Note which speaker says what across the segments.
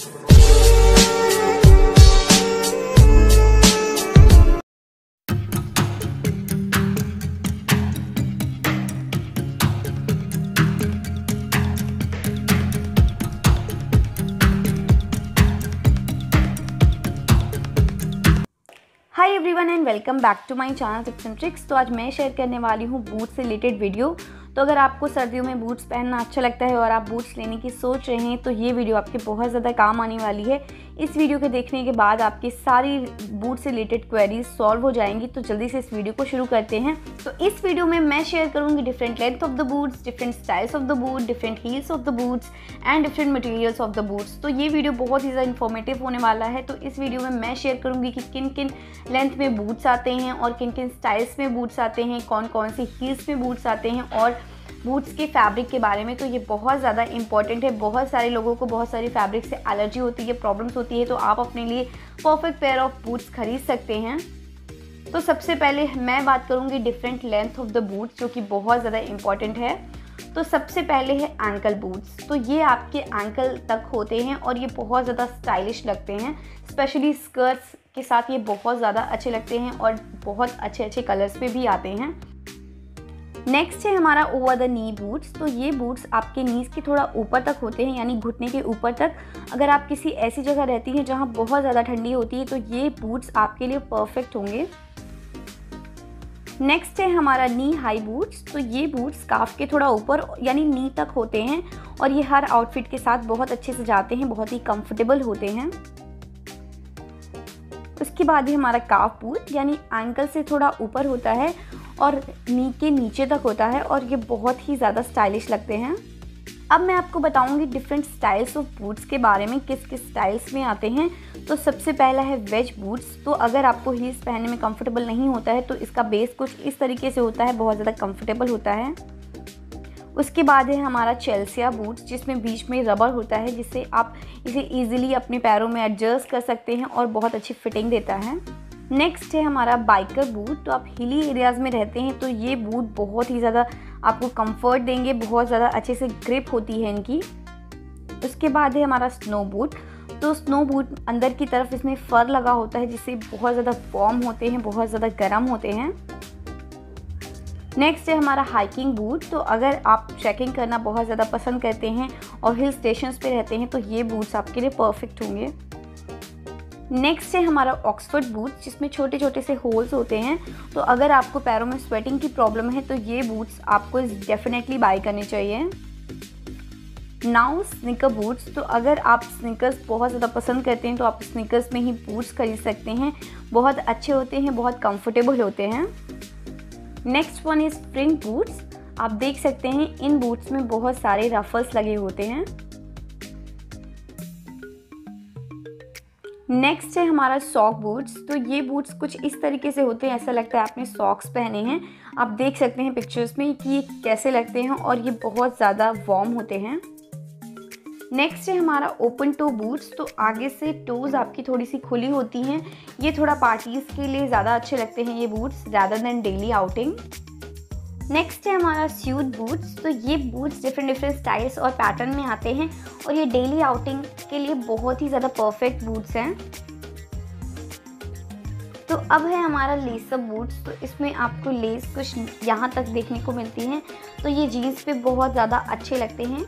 Speaker 1: Hi everyone and welcome back to my channel tips and tricks. तो आज मैं share करने वाली हूँ बूट्स से रिलेटेड वीडियो। तो अगर आपको सर्दियों में बूट्स पहनना अच्छा लगता है और आप बूट्स लेने की सोच रहे हैं तो ये वीडियो आपके बहुत ज़्यादा काम आने वाली है। इस वीडियो के देखने के बाद आपकी सारी बूट से रिलेटेड क्वेरीज सॉल्व हो जाएंगी। तो जल्दी से इस वीडियो को शुरू करते हैं। तो इस वीडियो में मैं शेयर करूँगी different length of the boots, different styles of the boot, different heels of the boots and different materials of the boots. तो ये वीडियो बहुत ही ज़्यादा इन्फॉर्मेटिव होने वाला है। तो इस वीडियो में मैं शेयर करूँगी कि किन किन लेंथ में बूट्स आते हैं और किन किन स्टाइल्स में बूट्स आते हैं, कौन कौन सी हील्स में बूट्स आते हैं और बूट्स के फैब्रिक के बारे में। तो ये बहुत ज़्यादा इंपॉर्टेंट है। बहुत सारे लोगों को बहुत सारी फैब्रिक से एलर्जी होती है, प्रॉब्लम्स होती है, तो आप अपने लिए परफेक्ट पेयर ऑफ बूट्स खरीद सकते हैं। तो सबसे पहले मैं बात करूँगी different length of the boots, जो कि बहुत ज़्यादा इंपॉर्टेंट है। तो सबसे पहले है एंकल बूट्स। तो ये आपके एंकल तक होते हैं और ये बहुत ज़्यादा स्टाइलिश लगते हैं। स्पेशली स्कर्ट्स के साथ ये बहुत ज़्यादा अच्छे लगते हैं और बहुत अच्छे अच्छे कलर्स में भी आते हैं। नेक्स्ट है हमारा ओवर द नी बूट्स। तो ये बूट्स आपके नीज के थोड़ा ऊपर तक होते हैं, यानी घुटने के ऊपर तक। अगर आप किसी ऐसी जगह रहती हैं जहाँ बहुत ज़्यादा ठंडी होती है तो ये बूट्स आपके लिए परफेक्ट होंगे। नेक्स्ट है हमारा नी हाई बूट्स। तो ये बूट्स काफ के थोड़ा ऊपर यानी नी तक होते हैं और ये हर आउटफिट के साथ बहुत अच्छे से जाते हैं, बहुत ही कंफर्टेबल होते हैं। उसके बाद ही हमारा काफ बूट, यानी एंकल से थोड़ा ऊपर होता है और नी के नीचे तक होता है और ये बहुत ही ज़्यादा स्टाइलिश लगते हैं। अब मैं आपको बताऊंगी डिफरेंट स्टाइल्स ऑफ बूट्स के बारे में, किस किस स्टाइल्स में आते हैं। तो सबसे पहला है वेज बूट्स। तो अगर आपको हील्स पहनने में कंफर्टेबल नहीं होता है तो इसका बेस कुछ इस तरीके से होता है, बहुत ज़्यादा कंफर्टेबल होता है। उसके बाद है हमारा चेल्सिया बूट्स, जिसमें बीच में रबर होता है, जिससे आप इसे ईजिली अपने पैरों में एडजस्ट कर सकते हैं और बहुत अच्छी फिटिंग देता है। नेक्स्ट है हमारा बाइकर बूट। तो आप हिली एरियाज़ में रहते हैं तो ये बूट बहुत ही ज़्यादा आपको कंफर्ट देंगे, बहुत ज़्यादा अच्छे से ग्रिप होती है इनकी। उसके बाद है हमारा स्नो बूट। तो स्नो बूट अंदर की तरफ इसमें फर लगा होता है, जिससे बहुत ज़्यादा वार्म होते हैं, बहुत ज़्यादा गर्म होते हैं। नेक्स्ट है हमारा हाइकिंग बूट। तो अगर आप ट्रैकिंग करना बहुत ज़्यादा पसंद करते हैं और हिल स्टेशंस पे रहते हैं तो ये बूट्स आपके लिए परफेक्ट होंगे। नेक्स्ट है हमारा ऑक्सफोर्ड बूट्स, जिसमें छोटे छोटे से होल्स होते हैं। तो अगर आपको पैरों में स्वेटिंग की प्रॉब्लम है तो ये बूट्स आपको डेफिनेटली बाय करने चाहिए। Now sneaker boots. तो अगर आप स्नीकर्स बहुत ज़्यादा पसंद करते हैं तो आप स्नीकर्स में ही बूट्स खरीद सकते हैं, बहुत अच्छे होते हैं, बहुत कंफर्टेबल होते हैं। Next one is spring boots. आप देख सकते हैं इन बूट्स में बहुत सारे रफल्स लगे होते हैं। नेक्स्ट है हमारा सॉक बूट्स। तो ये बूट्स कुछ इस तरीके से होते हैं, ऐसा लगता है आपने सॉक्स पहने हैं। आप देख सकते हैं पिक्चर्स में कि ये कैसे लगते हैं और ये बहुत ज़्यादा वार्म होते हैं। नेक्स्ट है हमारा ओपन टो बूट्स। तो आगे से टोज़ आपकी थोड़ी सी खुली होती हैं। ये थोड़ा पार्टीज़ के लिए ज़्यादा अच्छे लगते हैं ये बूट्स, ज़्यादा देन डेली आउटिंग। नेक्स्ट है हमारा स्यूड बूट्स। तो ये बूट्स डिफरेंट स्टाइल्स और पैटर्न में आते हैं और ये डेली आउटिंग के लिए बहुत ही ज़्यादा परफेक्ट बूट्स हैं। तो अब है हमारा लेस अप बूट्स। तो इसमें आपको लेस कुछ यहाँ तक देखने को मिलती हैं, तो ये जीन्स पे बहुत ज़्यादा अच्छे लगते हैं।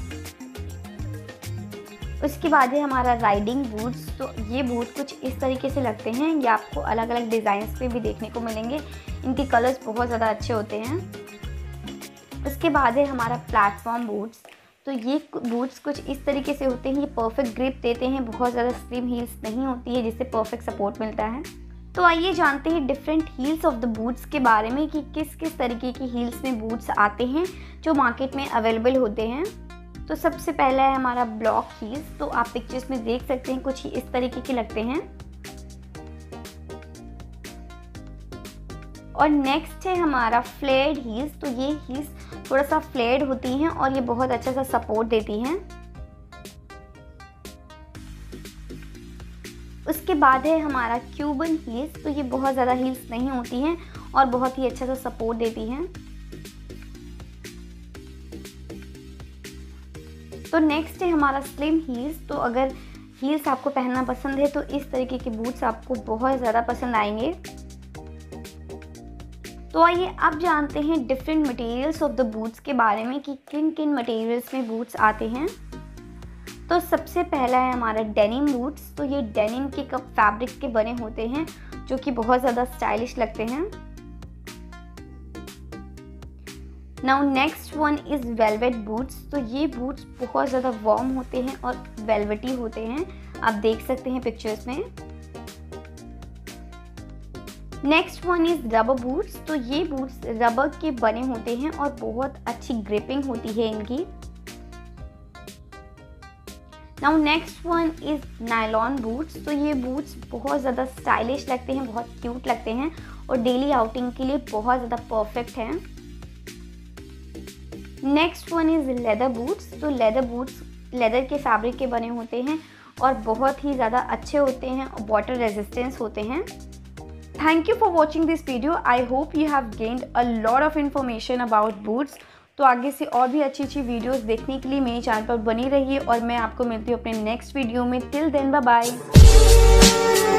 Speaker 1: उसके बाद है हमारा राइडिंग बूट्स। तो ये बूट कुछ इस तरीके से लगते हैं, ये आपको अलग अलग डिज़ाइंस पे भी देखने को मिलेंगे। इनके कलर्स बहुत ज़्यादा अच्छे होते हैं। उसके बाद है हमारा प्लेटफॉर्म बूट्स। तो ये बूट्स कुछ इस तरीके से होते हैं, ये परफेक्ट ग्रिप देते हैं, बहुत ज़्यादा स्लिम हील्स नहीं होती है, जिससे परफेक्ट सपोर्ट मिलता है। तो आइए जानते हैं different heels of the boots के बारे में कि किस किस तरीके की हील्स में बूट्स आते हैं जो मार्केट में अवेलेबल होते हैं। तो सबसे पहला है हमारा ब्लॉक हील्स। तो आप पिक्चर्स में देख सकते हैं कुछ इस तरीके के लगते हैं। और नेक्स्ट है हमारा फ्लेयर्ड हील्स। तो ये हील्स थोड़ा सा फ्लेयर्ड होती हैं और ये बहुत अच्छा सा सपोर्ट देती हैं। उसके बाद है हमारा क्यूबन हील्स। तो ये बहुत ज़्यादा हील्स नहीं होती हैं और बहुत ही अच्छा सा सपोर्ट देती हैं। तो नेक्स्ट है हमारा स्लिम हील्स। तो अगर हील्स आपको पहनना पसंद है तो इस तरीके के बूट्स आपको बहुत ज़्यादा पसंद आएंगे। तो आइए अब जानते हैं different materials of the boots के बारे में कि किन किन मटेरियल्स में बूट्स आते हैं। तो सबसे पहला है हमारा डेनिम बूट्स। तो ये डेनिम के फैब्रिक के बने होते हैं जो कि बहुत ज़्यादा स्टाइलिश लगते हैं। Now next one is velvet boots. तो ये बूट्स बहुत ज़्यादा वार्म होते हैं और वेलवेटी होते हैं, आप देख सकते हैं पिक्चर्स में। Next one is rubber boots. तो ये बूट्स रबर के बने होते हैं और बहुत अच्छी ग्रिपिंग होती है इनकी। Now next one is nylon boots. तो ये बूट्स बहुत ज़्यादा स्टाइलिश लगते हैं, बहुत क्यूट लगते हैं और डेली आउटिंग के लिए बहुत ज़्यादा परफेक्ट हैं। Next one is leather boots. तो लेदर बूट्स लेदर के फैब्रिक के बने होते हैं और बहुत ही ज़्यादा अच्छे होते हैं और वाटर रेजिस्टेंस होते हैं। Thank you for watching this video. I hope you have gained a lot of information about boots. तो आगे से और भी अच्छी अच्छी वीडियोस देखने के लिए मेरे चैनल पर बनी रहिए और मैं आपको मिलती हूँ अपने नेक्स्ट वीडियो में। Till then bye bye.